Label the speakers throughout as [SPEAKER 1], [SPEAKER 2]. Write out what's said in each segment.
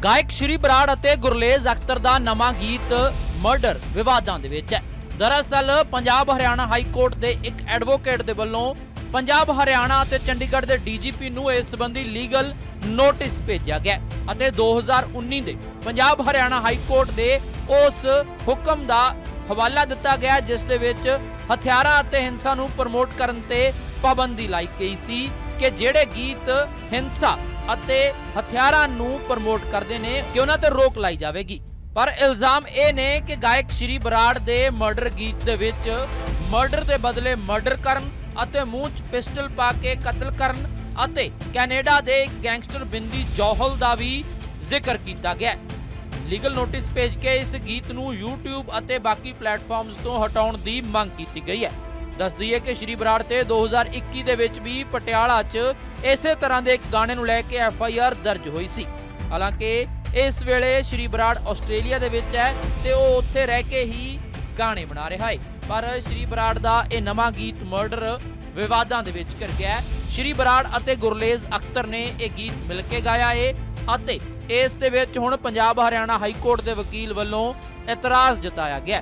[SPEAKER 1] ਗਾਇਕ ਸ਼੍ਰੀ ਬਰਾੜ ਅਤੇ ਗੁਰਲੇਜ਼ ਅਖਤਰ ਦਾ ਨਵਾਂ ਗੀਤ ਮਰਡਰ ਵਿਵਾਦਾਂ ਦੇ ਵਿੱਚ ਹੈ। ਦਰਅਸਲ ਪੰਜਾਬ ਹਰਿਆਣਾ ਹਾਈ ਕੋਰਟ ਦੇ ਇੱਕ ਐਡਵੋਕੇਟ ਦੇ ਵੱਲੋਂ ਪੰਜਾਬ ਹਰਿਆਣਾ ਅਤੇ ਚੰਡੀਗੜ੍ਹ ਦੇ ਡੀਜੀਪੀ ਨੂੰ ਇਸ ਸੰਬੰਧੀ ਲੀਗਲ ਨੋਟਿਸ ਭੇਜਿਆ ਗਿਆ ਅਤੇ 2019 ਦੇ ਪੰਜਾਬ ਹਰਿਆਣਾ ਹਾਈ ਕੋਰਟ ਦੇ ਉਸ ਹੁਕਮ ਦਾ ਹਵਾਲਾ ਦਿੱਤਾ ਗਿਆ ਜਿਸ ਦੇ ਵਿੱਚ ਹਥਿਆਰਾਂ ਅਤੇ ਹਿੰਸਾ ਨੂੰ ਪ੍ਰਮੋਟ ਕਰਨ ਤੇ ਪਾਬੰਦੀ ਲਾਈ ਗਈ ਸੀ ਕਿ ਜਿਹੜੇ ਗੀਤ ਹਿੰਸਾ ਅਤੇ ਹਥਿਆਰਾਂ ਨੂੰ ਪ੍ਰਮੋਟ ਕਰਦੇ ਨੇ ਕਿ ਉਹਨਾਂ ਤੇ ਰੋਕ ਲਾਈ ਜਾਵੇਗੀ। ਪਰ ਇਲਜ਼ਾਮ ਇਹ ਨੇ ਕਿ ਗਾਇਕ ਸ਼੍ਰੀ ਬਰਾੜ ਦੇ ਮਰਡਰ ਗੀਤ ਦੇ ਵਿੱਚ ਮਰਡਰ ਦੇ ਬਦਲੇ ਮਰਡਰ ਕਰਨ ਅਤੇ ਮੂੰਹ 'ਚ ਪਿਸਟਲ ਪਾ ਕੇ ਕਤਲ ਕਰਨ ਅਤੇ ਕੈਨੇਡਾ ਦੇ ਇੱਕ ਗੈਂਗਸਟਰ ਬਿੰਦੀ ਜੌਹਲ ਦਾ ਵੀ ਜ਼ਿਕਰ ਕੀਤਾ ਗਿਆ। ਲੀਗਲ ਨੋਟਿਸ ਭੇਜ ਕੇ ਇਸ ਗੀਤ ਨੂੰ YouTube ਅਤੇ ਬਾਕੀ ਪਲੇਟਫਾਰਮਸ ਤੋਂ ਹਟਾਉਣ ਦੀ ਮੰਗ ਕੀਤੀ ਗਈ ਹੈ। ਦੱਸ ਦਈਏ ਕਿ ਸ਼੍ਰੀ ਬਰਾੜ ਤੇ 2021 ਦੇ ਵਿੱਚ ਵੀ ਪਟਿਆਲਾ 'ਚ ਇਸੇ ਤਰ੍ਹਾਂ ਦੇ ਇੱਕ ਗਾਣੇ ਨੂੰ ਲੈ ਕੇ FIR ਦਰਜ ਹੋਈ ਸੀ। ਹਾਲਾਂਕਿ ਇਸ ਵੇਲੇ ਸ਼੍ਰੀ ਬਰਾੜ ਆਸਟ੍ਰੇਲੀਆ ਦੇ ਵਿੱਚ ਹੈ ਤੇ ਉਹ ਉੱਥੇ ਰਹਿ ਕੇ ਹੀ ਗਾਣੇ ਬਣਾ ਰਿਹਾ ਹੈ। ਪਰ ਸ਼੍ਰੀ ਬਰਾੜ ਦਾ ਇਹ ਨਵਾਂ ਗੀਤ ਮਰਡਰ ਵਿਵਾਦਾਂ ਦੇ ਵਿੱਚ ਘਿਰ ਗਿਆ ਹੈ। ਸ਼੍ਰੀ ਬਰਾੜ ਅਤੇ ਗੁਰਲੇਜ਼ ਅਖਤਰ ਨੇ ਇਹ ਗੀਤ ਮਿਲ ਕੇ ਗਾਇਆ ਹੈ ਅਤੇ ਇਸ ਦੇ ਵਿੱਚ ਹੁਣ ਪੰਜਾਬ ਹਰਿਆਣਾ ਹਾਈ ਕੋਰਟ ਦੇ ਵਕੀਲ ਵੱਲੋਂ ਇਤਰਾਜ਼ ਜਤਾਇਆ ਗਿਆ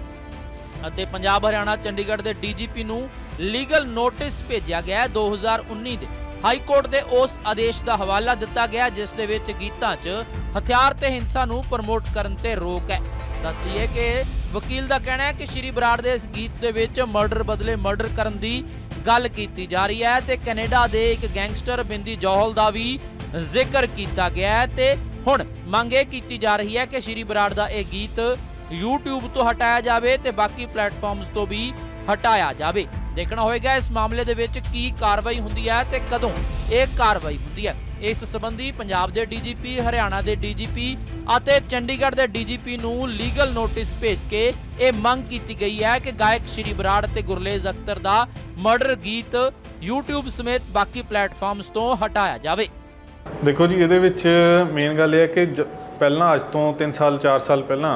[SPEAKER 1] ਅਤੇ ਪੰਜਾਬ ਹਰਿਆਣਾ ਚੰਡੀਗੜ੍ਹ ਦੇ DGP ਨੂੰ ਲੀਗਲ ਨੋਟਿਸ ਭੇਜਿਆ ਗਿਆ। 2019 ਦੇ ਹਾਈ ਕੋਰਟ ਦੇ ਉਸ ਆਦੇਸ਼ ਦਾ ਹਵਾਲਾ ਦਿੱਤਾ ਗਿਆ ਜਿਸ ਦੇ ਵਿੱਚ ਗੀਤਾਂ 'ਚ ਹਥਿਆਰ ਤੇ ਹਿੰਸਾ ਨੂੰ ਪ੍ਰਮੋਟ ਕਰਨ ਤੇ ਰੋਕ ਹੈ। ਦੱਸ ਦਈਏ ਕਿ ਵਕੀਲ ਦਾ ਕਹਿਣਾ ਹੈ ਕਿ ਸ਼੍ਰੀ ਬਰਾੜ ਦੇ ਇਸ ਗੀਤ ਦੇ ਵਿੱਚ ਮਰਡਰ ਬਦਲੇ ਮਰਡਰ ਕਰਨ ਦੀ ਗੱਲ ਕੀਤੀ ਜਾ ਰਹੀ ਹੈ ਤੇ ਕੈਨੇਡਾ ਦੇ ਇੱਕ ਗੈਂਗਸਟਰ ਬਿੰਦੀ ਜੌਹਲ ਦਾ ਵੀ ਜ਼ਿਕਰ ਕੀਤਾ ਗਿਆ ਹੈ ਤੇ ਹੁਣ ਮੰਗ ਇਹ ਕੀਤੀ ਜਾ ਰਹੀ ਹੈ ਕਿ ਸ਼੍ਰੀ ਬਰਾੜ ਦਾ ਇਹ ਗੀਤ YouTube ਤੋਂ ਹਟਾਇਆ ਜਾਵੇ ਤੇ ਬਾਕੀ ਪਲੇਟਫਾਰਮਸ ਤੋਂ ਵੀ ਹਟਾਇਆ ਜਾਵੇ। ਦੇਖਣਾ ਹੋਏਗਾ ਇਸ ਮਾਮਲੇ ਦੇ ਵਿੱਚ ਕੀ ਕਾਰਵਾਈ ਹੁੰਦੀ ਹੈ ਤੇ ਕਦੋਂ ਇਹ ਕਾਰਵਾਈ ਹੁੰਦੀ ਹੈ। ਇਸ ਸੰਬੰਧੀ ਪੰਜਾਬ ਦੇ DGP, ਹਰਿਆਣਾ ਦੇ DGP ਅਤੇ ਚੰਡੀਗੜ੍ਹ ਦੇ DGP ਨੂੰ ਲੀਗਲ ਨੋਟਿਸ ਭੇਜ ਕੇ ਇਹ ਮੰਗ ਕੀਤੀ ਗਈ ਹੈ ਕਿ ਗਾਇਕ ਸ਼੍ਰੀ ਬਰਾੜ ਤੇ ਗੁਰਲੇਜ਼ ਅਖਤਰ ਦਾ ਮਰਡਰ ਗੀਤ YouTube ਸਮੇਤ ਬਾਕੀ ਪਲੇਟਫਾਰਮਸ ਤੋਂ ਹਟਾਇਆ ਜਾਵੇ।
[SPEAKER 2] ਦੇਖੋ ਜੀ, ਇਹਦੇ ਵਿੱਚ ਮੇਨ ਗੱਲ ਇਹ ਹੈ ਕਿ ਪਹਿਲਾਂ ਅੱਜ ਤੋਂ 3 ਸਾਲ 4 ਸਾਲ ਪਹਿਲਾਂ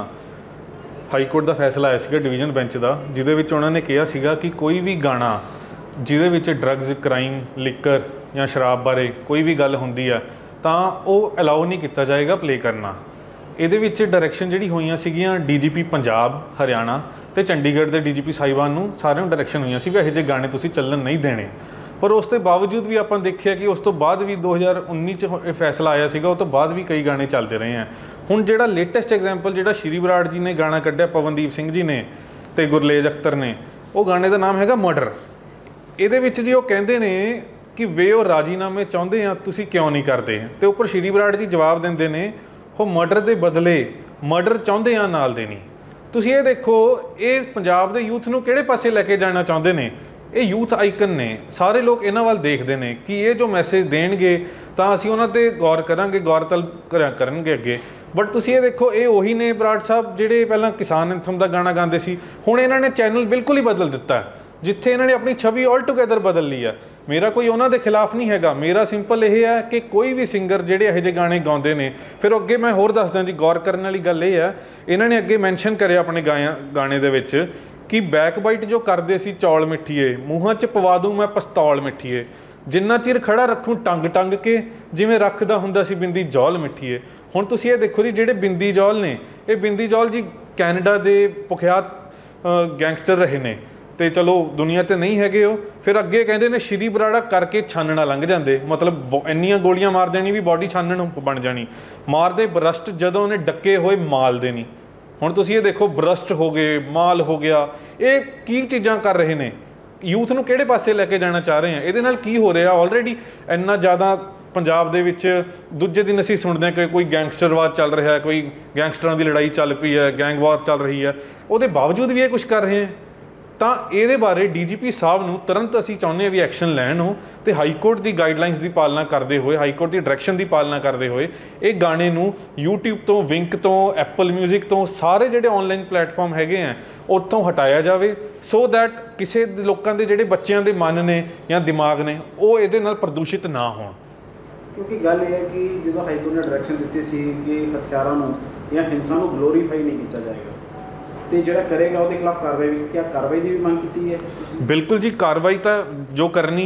[SPEAKER 2] ਹਾਈ ਕੋਰਟ ਦਾ ਫੈਸਲਾ ਆਇਆ ਸੀਗਾ ਡਿਵੀਜ਼ਨ ਬੈਂਚ ਦਾ, ਜਿਹਦੇ ਵਿੱਚ ਉਹਨਾਂ ਨੇ ਕਿਹਾ ਸੀਗਾ ਕਿ ਕੋਈ ਵੀ ਗਾਣਾ ਜਿਹਦੇ ਵਿੱਚ ਡਰੱਗਸ, ਕ੍ਰਾਈਮ, ਲਿਕਰ ਜਾਂ ਸ਼ਰਾਬ ਬਾਰੇ ਕੋਈ ਵੀ ਗੱਲ ਹੁੰਦੀ ਆ ਤਾਂ ਉਹ ਅਲਾਉ ਨਹੀਂ ਕੀਤਾ ਜਾਏਗਾ ਪਲੇ ਕਰਨਾ। ਇਹਦੇ ਵਿੱਚ ਡਾਇਰੈਕਸ਼ਨ ਜਿਹੜੀ ਹੋਈਆਂ ਸੀਗੀਆਂ DGP ਪੰਜਾਬ, ਹਰਿਆਣਾ ਤੇ ਚੰਡੀਗੜ੍ਹ ਦੇ DGP ਸਾਹਿਬਾਨ ਨੂੰ ਸਾਰਿਆਂ ਨੂੰ ਡਾਇਰੈਕਸ਼ਨ ਹੋਈਆਂ ਸੀ ਵੀ ਇਹੋ ਜਿਹੇ ਗਾਣੇ ਤੁਸੀਂ ਚੱਲਣ ਨਹੀਂ ਦੇਣੇ। ਪਰ ਉਸ ਦੇ ਬਾਵਜੂਦ ਵੀ ਆਪਾਂ ਦੇਖਿਆ ਕਿ ਉਸ ਤੋਂ ਬਾਅਦ ਵੀ 2019 'ਚ ਇਹ ਫੈਸਲਾ ਆਇਆ ਸੀਗਾ, ਉਹ ਤੋਂ ਬਾਅਦ ਵੀ ਕਈ ਗਾਣੇ ਚੱਲਦੇ ਰਹੇ ਆ। ਹੁਣ ਜਿਹੜਾ ਲੇਟੈਸਟ ਐਗਜ਼ਾਮਪਲ ਜਿਹੜਾ ਸ਼੍ਰੀ ਬਰਾੜ ਜੀ ਨੇ ਗਾਣਾ ਕੱਢਿਆ, ਪਵਨਦੀਪ ਸਿੰਘ ਜੀ ਨੇ ਤੇ ਗੁਰਲੇਜ਼ ਅਖਤਰ ਨੇ, ਉਹ ਗਾਣੇ ਦਾ ਨਾਮ ਹੈਗਾ ਮਰਡਰ। ਇਹਦੇ ਵਿੱਚ ਜੀ ਉਹ ਕਹਿੰਦੇ ਨੇ ਕਿ ਵੇ ਉਹ ਰਾਜੀਨਾਮੇ ਚਾਹੁੰਦੇ ਆ, ਤੁਸੀਂ ਕਿਉਂ ਨਹੀਂ ਕਰਦੇ? ਤੇ ਉੱਪਰ ਸ਼੍ਰੀ ਬਰਾੜ ਜੀ ਜਵਾਬ ਦਿੰਦੇ ਨੇ ਉਹ ਮਰਡਰ ਦੇ ਬਦਲੇ ਮਰਡਰ ਚਾਹੁੰਦੇ ਆ ਨਾਲ ਦੇ ਨਹੀਂ। ਤੁਸੀਂ ਇਹ ਦੇਖੋ, ਇਹ ਪੰਜਾਬ ਦੇ ਯੂਥ ਨੂੰ ਕਿਹੜੇ ਪਾਸੇ ਲੈ ਕੇ ਜਾਣਾ ਚਾਹੁੰਦੇ ਨੇ? ਇਹ ਯੂਥ ਆਈਕਨ ਨੇ, ਸਾਰੇ ਲੋਕ ਇਹਨਾਂ ਵੱਲ ਦੇਖਦੇ ਨੇ ਕਿ ਇਹ ਜੋ ਮੈਸੇਜ ਦੇਣਗੇ ਤਾਂ ਅਸੀਂ ਉਹਨਾਂ 'ਤੇ ਗੌਰ ਕਰਾਂਗੇ, ਗੌਰਤਲਬ ਕਰਨਗੇ ਅੱਗੇ। ਬਟ ਤੁਸੀਂ ਇਹ ਦੇਖੋ, ਇਹ ਉਹੀ ਨੇ ਬਰਾੜ ਸਾਹਿਬ ਜਿਹੜੇ ਪਹਿਲਾਂ ਕਿਸਾਨ ਐਂਥਮ ਦਾ ਗਾਣਾ ਗਾਉਂਦੇ ਸੀ, ਹੁਣ ਇਹਨਾਂ ਨੇ ਚੈਨਲ ਬਿਲਕੁਲ ਹੀ ਬਦਲ ਦਿੱਤਾ, ਜਿੱਥੇ ਇਹਨਾਂ ਨੇ ਆਪਣੀ ਛਵੀ ਆਲ ਟੂਗੇਦਰ ਬਦਲ ਲਈ ਹੈ। ਮੇਰਾ ਕੋਈ ਉਹਨਾਂ ਦੇ ਖਿਲਾਫ ਨਹੀਂ ਹੈਗਾ, ਮੇਰਾ ਸਿੰਪਲ ਇਹ ਹੈ ਕਿ ਕੋਈ ਵੀ ਸਿੰਗਰ ਜਿਹੜੇ ਇਹੋ ਜਿਹੇ ਗਾਣੇ ਗਾਉਂਦੇ ਨੇ, ਫਿਰ ਅੱਗੇ ਮੈਂ ਹੋਰ ਦੱਸਦਾ ਜੀ, ਗੌਰ ਕਰਨ ਵਾਲੀ ਗੱਲ ਇਹ ਹੈ, ਇਹਨਾਂ ਨੇ ਅੱਗੇ ਮੈਂਸ਼ਨ ਕਰਿਆ ਆਪਣੇ ਗਾਣੇ ਦੇ ਵਿੱਚ ਕਿ ਬੈਕ ਬਾਈਟ ਜੋ ਕਰਦੇ ਸੀ ਚੌਲ ਮਿੱਠੀਏ, ਮੂੰਹਾਂ 'ਚ ਪਵਾ ਦੂੰ ਮੈਂ ਪਿਸਤੌਲ ਮਿੱਠੀਏ, ਜਿੰਨਾ ਚਿਰ ਖੜਾ ਰੱਖੂੰ ਟੰਗ ਟੰਗ ਕੇ, ਜਿਵੇਂ ਰੱਖਦਾ ਹੁੰਦਾ ਸੀ ਬਿੰਦੀ ਜੌਲ ਮਿੱਠੀਏ। ਹੁਣ ਤੁਸੀਂ ਇਹ ਦੇਖੋ ਜੀ, ਜਿਹੜੇ ਬਿੰਦੀ ਜੌਲ ਨੇ, ਇਹ ਬਿੰਦੀ ਜੌਲ ਜੀ ਕੈਨੇਡਾ ਦੇ ਕੁਖਿਆਤ ਗੈਂਗਸਟਰ ਰਹੇ ਨੇ ਤੇ ਚਲੋ ਦੁਨੀਆ ਤੇ ਨਹੀਂ ਹੈਗੇ ਉਹ। ਫਿਰ ਅੱਗੇ ਕਹਿੰਦੇ ਨੇ ਸ਼੍ਰੀ ਬਰਾੜਾ ਕਰਕੇ ਛਾਨਣਾ ਲੰਘ ਜਾਂਦੇ, ਮਤਲਬ ਇੰਨੀਆਂ ਗੋਲੀਆਂ ਮਾਰ ਦੇਣੀ ਵੀ ਬਾਡੀ ਛਾਨਣ ਬਣ ਜਾਣੀ। ਮਾਰਦੇ ਬਰਸਟ ਜਦੋਂ ਉਹਨੇ ਡੱਕੇ ਹੋਏ ਮਾਲ ਦੇ ਨਹੀਂ। ਹੁਣ ਤੁਸੀਂ ਇਹ ਦੇਖੋ, ਬਰਸਟ ਹੋ ਗਏ, ਮਾਲ ਹੋ ਗਿਆ, ਇਹ ਕੀ ਚੀਜ਼ਾਂ ਕਰ ਰਹੇ ਨੇ? ਯੂਥ ਨੂੰ ਕਿਹੜੇ ਪਾਸੇ ਲੈ ਕੇ ਜਾਣਾ ਚਾਹ ਰਹੇ ਆ? ਇਹਦੇ ਨਾਲ ਕੀ ਹੋ ਰਿਹਾ? ਆਲਰੇਡੀ ਇੰਨਾ ਜ਼ਿਆਦਾ ਪੰਜਾਬ ਦੇ ਵਿੱਚ ਦੂਜੇ ਦਿਨ ਅਸੀਂ ਸੁਣਦੇ ਹਾਂ ਕਿ ਕੋਈ ਗੈਂਗਸਟਰਵਾਦ ਚੱਲ ਰਿਹਾ, ਕੋਈ ਗੈਂਗਸਟਰਾਂ ਦੀ ਲੜਾਈ ਚੱਲ ਪਈ ਹੈ, ਗੈਂਗਵਾਰ ਚੱਲ ਰਹੀ ਹੈ, ਉਹਦੇ ਬਾਵਜੂਦ ਵੀ ਇਹ ਕੁਛ ਕਰ ਰਹੇ ਹੈ। ਤਾਂ ਇਹਦੇ ਬਾਰੇ DGP ਸਾਹਿਬ ਨੂੰ ਤੁਰੰਤ ਅਸੀਂ ਚਾਹੁੰਦੇ ਹਾਂ ਵੀ ਐਕਸ਼ਨ ਲੈਣ ਹੋ ਤੇ ਹਾਈ ਕੋਰਟ ਦੀ ਗਾਈਡਲਾਈਨਸ ਦੀ ਪਾਲਣਾ ਕਰਦੇ ਹੋਏ, ਹਾਈ ਕੋਰਟ ਦੀ ਡਾਇਰੈਕਸ਼ਨ ਦੀ ਪਾਲਣਾ ਕਰਦੇ ਹੋਏ ਇਹ ਗਾਣੇ ਨੂੰ YouTube ਤੋਂ, ਵਿੰਕ ਤੋਂ, Apple Music ਤੋਂ, ਸਾਰੇ ਜਿਹੜੇ ਆਨਲਾਈਨ ਪਲੇਟਫਾਰਮ ਹੈਗੇ ਆ ਉੱਥੋਂ ਹਟਾਇਆ ਜਾਵੇ, ਸੋ ਦੈਟ ਕਿਸੇ ਲੋਕਾਂ ਦੇ ਜਿਹੜੇ ਬੱਚਿਆਂ ਦੇ ਮਨ ਨੇ ਜਾਂ ਦਿਮਾਗ ਨੇ ਉਹ ਇਹਦੇ ਨਾਲ ਪ੍ਰਦੂਸ਼ਿਤ ਨਾ ਹੋਣ।
[SPEAKER 3] ਕਿਉਂਕਿ ਗੱਲ ਇਹ ਹੈ ਕਿ ਜਦੋਂ ਹਾਈ ਕੋਰਟ ਨੇ ਡਾਇਰੈਕਸ਼ਨ ਦਿੱਤੀ ਸੀ ਕਿ ਹਥਿਆਰਾਂ ਨੂੰ ਜਾਂ ਹਿੰਸਾ ਨੂੰ ਗਲੋਰੀਫਾਈ ਨਹੀਂ ਕੀਤਾ ਜਾਏਗਾ ਤੇ ਜਿਹੜਾ ਕਰੇਗਾ ਉਹਦੇ ਖਿਲਾਫ ਕਾਰਵਾਈ ਵੀ, ਕਿਆ ਕਾਰਵਾਈ ਦੀ ਵੀ ਮੰਗ ਕੀਤੀ ਹੈ?
[SPEAKER 2] ਬਿਲਕੁਲ ਜੀ, ਕਾਰਵਾਈ ਤਾਂ ਜੋ ਕਰਨੀ ਹੈ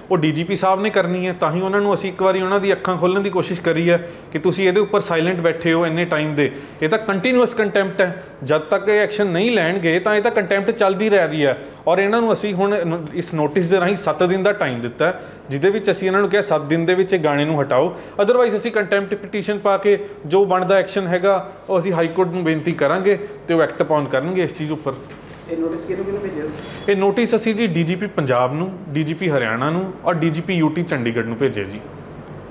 [SPEAKER 2] ਉਹ ਡੀਜੀਪੀ ਸਾਹਿਬ ਨੇ ਕਰਨੀ ਹੈ। ਤਾਂ ਹੀ ਉਹਨਾਂ ਨੂੰ ਅਸੀਂ ਇੱਕ ਵਾਰੀ ਉਹਨਾਂ ਦੀ ਅੱਖਾਂ ਖੋਲ੍ਹਣ ਦੀ ਕੋਸ਼ਿਸ਼ ਕਰੀ ਹੈ ਕਿ ਤੁਸੀਂ ਇਹਦੇ ਉੱਪਰ ਸਾਇਲੈਂਟ ਬੈਠੇ ਹੋ ਇੰਨੇ ਟਾਈਮ ਦੇ। ਇਹ ਤਾਂ ਕੰਟੀਨਿਊਅਸ ਕੰਟੈਂਪਟ ਹੈ, ਜਦ ਤੱਕ ਇਹ ਐਕਸ਼ਨ ਨਹੀਂ ਲੈਣਗੇ ਤਾਂ ਇਹ ਤਾਂ ਕੰਟੈਂਪਟ ਚੱਲਦੀ ਰਹਿ ਰਹੀ ਹੈ। ਔਰ ਇਹਨਾਂ ਨੂੰ ਅਸੀਂ ਹੁਣ ਇਸ ਨੋਟਿਸ ਦੇ ਰਾਹੀਂ 7 ਦਿਨ ਦਾ ਟਾਈਮ ਦਿੱਤਾ, ਜਿਹਦੇ ਵਿੱਚ ਅਸੀਂ ਇਹਨਾਂ ਨੂੰ ਕਿਹਾ 7 ਦਿਨ ਦੇ ਵਿੱਚ ਇਹ ਗਾਣੇ ਨੂੰ ਹਟਾਓ, ਅਦਰਵਾਈਜ਼ ਅਸੀਂ ਕੰਟੈਂਪਟ ਪਟੀਸ਼ਨ ਪਾ ਕੇ ਜੋ ਬਣਦਾ ਐਕਸ਼ਨ ਹੈਗਾ ਉਹ ਅਸੀਂ ਹਾਈ ਕੋਰਟ ਨੂੰ ਬੇਨਤੀ ਕਰਾਂਗੇ ਤੇ ਉਹ ਐਕਟ ਅਪਾਨ ਕਰਨਗੇ ਇਸ ਚੀਜ਼ ਉੱਪਰ।
[SPEAKER 3] ਇਹ ਨੋਟਿਸ ਕਿਹਨੂੰ ਭੇਜਿਆ?
[SPEAKER 2] ਇਹ ਨੋਟਿਸ ਅਸੀਂ ਜੀ ਡੀਜੀਪੀ ਪੰਜਾਬ ਨੂੰ, ਡੀਜੀਪੀ ਹਰਿਆਣਾ ਨੂੰ ਔਰ ਡੀਜੀਪੀ ਯੂਟੀ ਚੰਡੀਗੜ੍ਹ ਨੂੰ ਭੇਜਿਆ ਜੀ।